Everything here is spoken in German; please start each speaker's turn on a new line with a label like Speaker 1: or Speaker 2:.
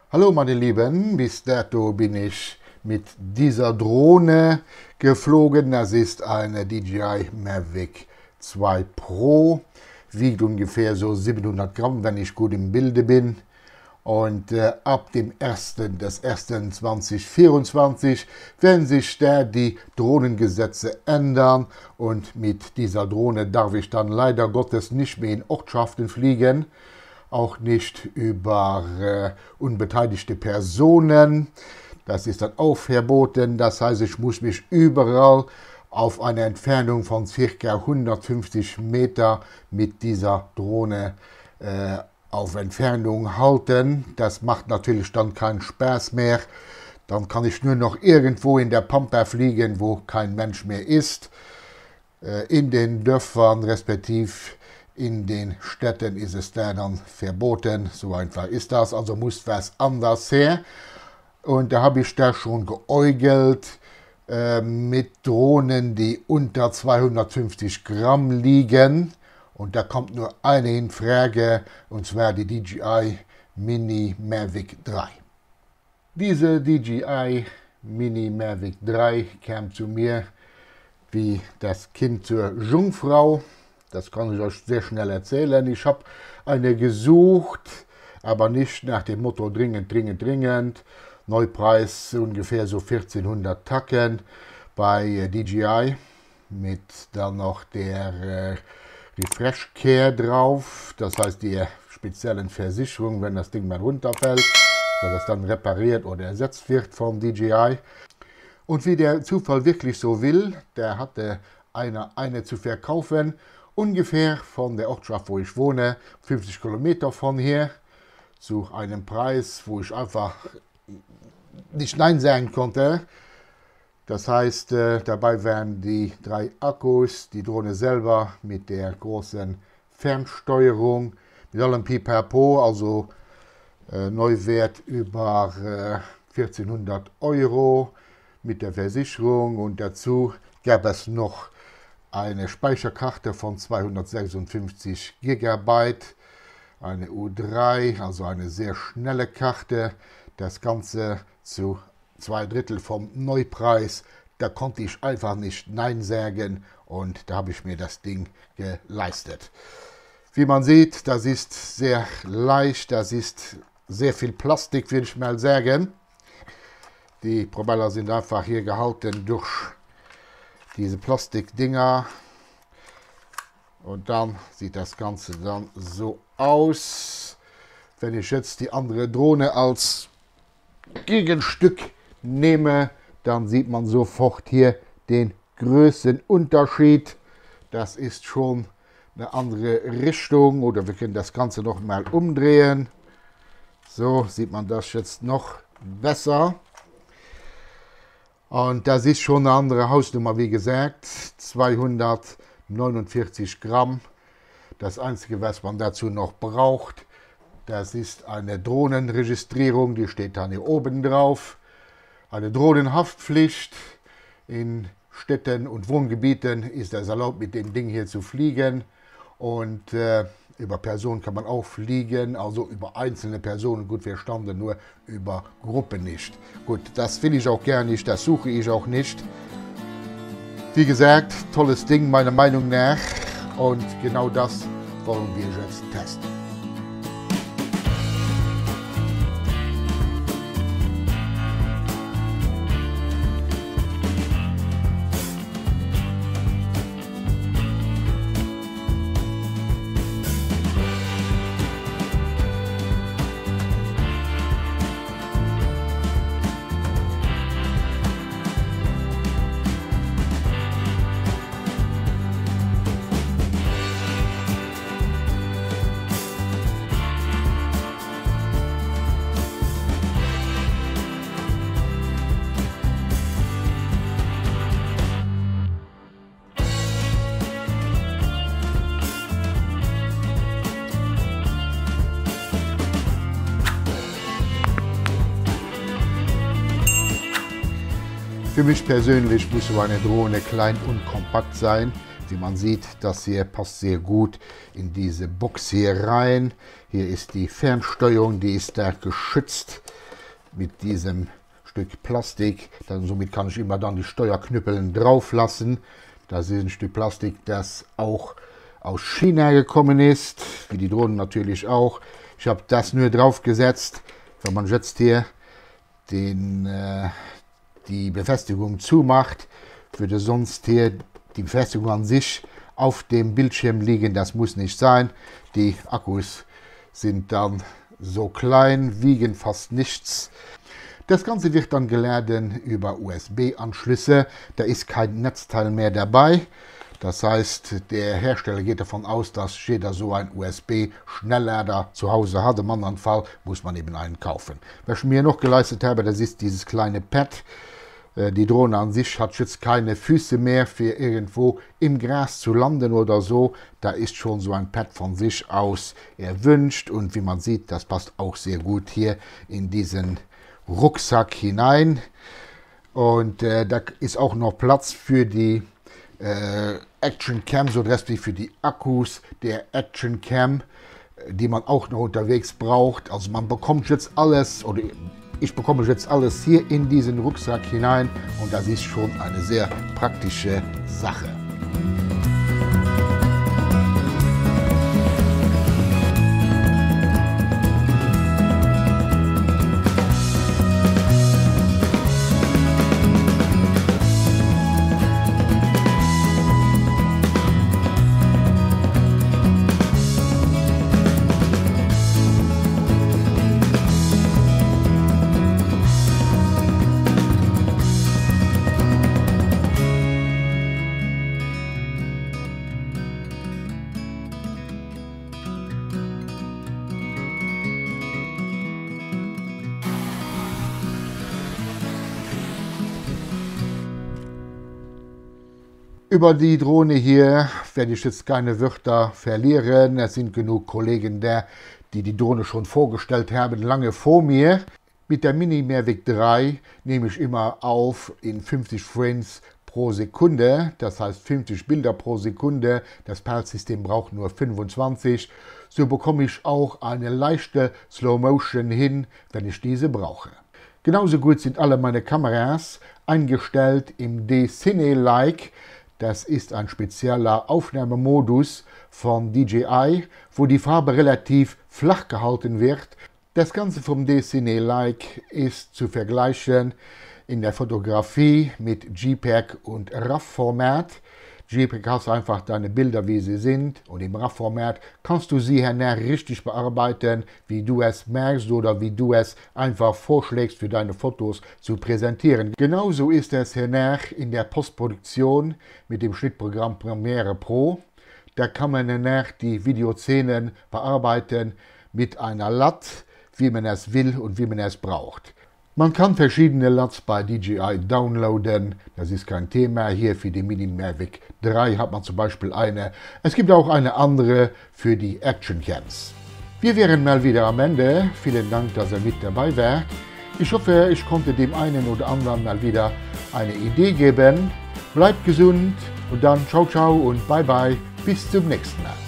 Speaker 1: Hallo meine Lieben, bis dato bin ich mit dieser Drohne geflogen. Das ist eine DJI Mavic 2 Pro, wiegt ungefähr so 700 Gramm, wenn ich gut im Bilde bin. Und ab dem 1.1.2024 werden sich da die Drohnengesetze ändern. Und mit dieser Drohne darf ich dann leider Gottes nicht mehr in Ortschaften fliegen. Auch nicht über unbeteiligte Personen. Das ist dann auch verboten. Das heißt, ich muss mich überall auf eine Entfernung von ca. 150 Meter mit dieser Drohne auf Entfernung halten. Das macht natürlich dann keinen Spaß mehr. Dann kann ich nur noch irgendwo in der Pampa fliegen, wo kein Mensch mehr ist. In den Dörfern respektive in den Städten ist es dann verboten. So einfach ist das. Also muss was anders her. Und da habe ich da schon geäugelt mit Drohnen, die unter 250 Gramm liegen. Und da kommt nur eine in Frage, und zwar die DJI Mini Mavic 3. Diese DJI Mini Mavic 3 kam zu mir wie das Kind zur Jungfrau. Das kann ich euch sehr schnell erzählen. Ich habe eine gesucht, aber nicht nach dem Motto dringend, dringend, dringend. Neupreis ungefähr so 1400 Tacken bei DJI mit dann noch der Refresh Care drauf. Das heißt die speziellen Versicherung, wenn das Ding mal runterfällt, dass das dann repariert oder ersetzt wird von DJI. Und wie der Zufall wirklich so will, der hatte eine zu verkaufen, ungefähr von der Ortschaft, wo ich wohne, 50 Kilometer von hier, zu einem Preis, wo ich einfach nicht Nein sagen konnte. Das heißt, dabei wären die 3 Akkus, die Drohne selber mit der großen Fernsteuerung, mit allem Pipapo, also Neuwert über 1400 Euro mit der Versicherung, und dazu gab es noch eine Speicherkarte von 256 GB, eine U3, also eine sehr schnelle Karte. Das Ganze zu 2/3 vom Neupreis. Da konnte ich einfach nicht Nein sagen, und da habe ich mir das Ding geleistet. Wie man sieht, das ist sehr leicht, das ist sehr viel Plastik, würde ich mal sagen. Die Propeller sind einfach hier gehalten durch diese Plastikdinger, und dann sieht das Ganze dann so aus. Wenn ich jetzt die andere Drohne als Gegenstück nehme, dann sieht man sofort hier den Größenunterschied. Das ist schon eine andere Richtung, oder wir können das Ganze noch mal umdrehen. So sieht man das jetzt noch besser. Und das ist schon eine andere Hausnummer, wie gesagt, 249 Gramm. Das Einzige, was man dazu noch braucht, das ist eine Drohnenregistrierung, die steht dann hier oben drauf. Eine Drohnenhaftpflicht. In Städten und Wohngebieten ist es erlaubt, mit dem Ding hier zu fliegen. Und über Personen kann man auch fliegen, also über einzelne Personen gut verstanden, nur über Gruppen nicht. Gut, das will ich auch gerne nicht, das suche ich auch nicht. Wie gesagt, tolles Ding meiner Meinung nach, und genau das wollen wir jetzt testen. Für mich persönlich muss so eine Drohne klein und kompakt sein, Wie man sieht, das hier passt sehr gut in diese Box hier rein. Hier ist die Fernsteuerung, die ist da geschützt mit diesem Stück Plastik. Somit kann ich immer dann die Steuerknüppeln drauf lassen. Das ist ein Stück Plastik, das auch aus China gekommen ist, wie die Drohnen natürlich auch. Ich habe das nur drauf gesetzt. Wenn man jetzt hier die Befestigung zumacht, würde sonst hier die Befestigung an sich auf dem Bildschirm liegen. Das muss nicht sein. Die Akkus sind dann so klein, wiegen fast nichts. Das Ganze wird dann geladen über USB-Anschlüsse. Da ist kein Netzteil mehr dabei. Das heißt, der Hersteller geht davon aus, dass jeder so ein USB-Schnelllader zu Hause hat. Im anderen Fall muss man eben einen kaufen. Was ich mir noch geleistet habe, das ist dieses kleine Pad. Die Drohne an sich hat jetzt keine Füße mehr für irgendwo im Gras zu landen oder so. Da ist schon so ein Pad von sich aus erwünscht. Und wie man sieht, das passt auch sehr gut hier in diesen Rucksack hinein. Und da ist auch noch Platz für die Action Cam, so respektive für die Akkus der Action Cam, die man auch noch unterwegs braucht. Also man bekommt jetzt alles, oder ich bekomme jetzt alles hier in diesen Rucksack hinein und das ist schon eine sehr praktische Sache. Über die Drohne hier werde ich jetzt keine Wörter verlieren. Es sind genug Kollegen da, die die Drohne schon vorgestellt haben, lange vor mir. Mit der Mini Mavic 3 nehme ich immer auf in 50 Frames pro Sekunde. Das heißt 50 Bilder pro Sekunde. Das PAL-System braucht nur 25. So bekomme ich auch eine leichte Slow Motion hin, wenn ich diese brauche. Genauso gut sind alle meine Kameras eingestellt im D-Cine-like. Das ist ein spezieller Aufnahmemodus von DJI, wo die Farbe relativ flach gehalten wird. Das Ganze vom D-Cine-like ist zu vergleichen in der Fotografie mit JPEG und RAW-Format. JPEG hast einfach deine Bilder, wie sie sind, und im RAW-Format kannst du sie hernach richtig bearbeiten, wie du es merkst oder wie du es einfach vorschlägst, für deine Fotos zu präsentieren. Genauso ist es hernach in der Postproduktion mit dem Schnittprogramm Premiere Pro. Da kann man hernach die Videoszenen bearbeiten mit einer LUT, wie man es will und wie man es braucht. Man kann verschiedene LUTs bei DJI downloaden, das ist kein Thema. Hier für die Mini Mavic 3 hat man zum Beispiel eine. Es gibt auch eine andere für die Action Cams. Wir wären mal wieder am Ende. Vielen Dank, dass ihr mit dabei wart. Ich hoffe, ich konnte dem einen oder anderen mal wieder eine Idee geben. Bleibt gesund und dann ciao ciao und bye bye. Bis zum nächsten Mal.